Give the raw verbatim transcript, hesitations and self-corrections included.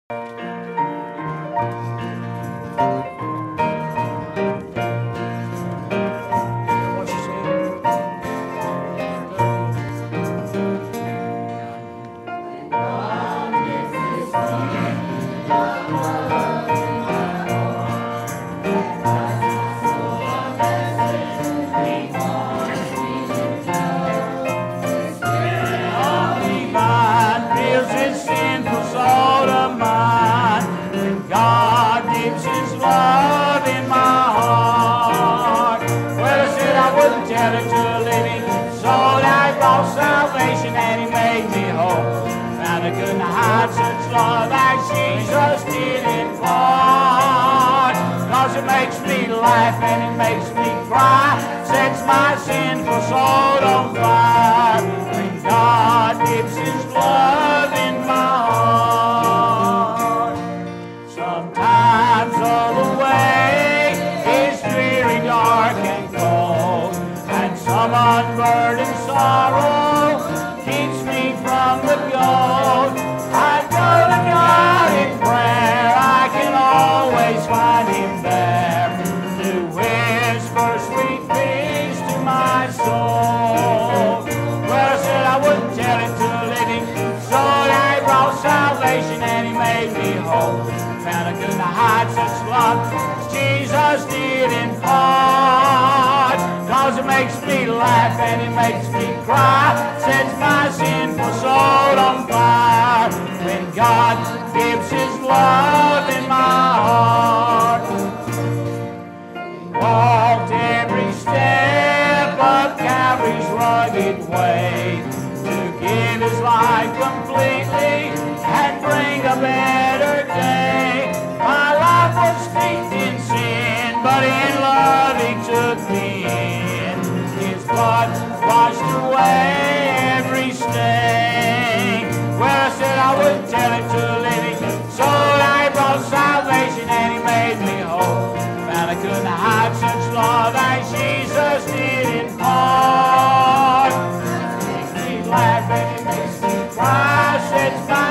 Laugh and it makes me cry, sets my sinful soul on fire. When God dips His love in my heart, sometimes all the way is dreary, dark and cold, and some unburdened sorrow keeps me from the goal. I go to God in prayer, I can always find Him there. Sweet things to my soul. Well, I said I wouldn't tell it to a living soul. I brought salvation and He made me whole. Found I couldn't hide such love as Jesus did in part. Cause it makes me laugh and it makes me cry, sets my sinful soul on fire. When God gives His love in my heart, walked every step of Calvary's rugged way to give His life completely and bring a better day. My life was steeped in sin, but in love He took me in. His blood washed away every stain. Well, I said I wouldn't tell it to a living soul. I brought salvation and He made me whole. I couldn't hide such love as Jesus did in part. It makes me laugh and it makes me cry, sets my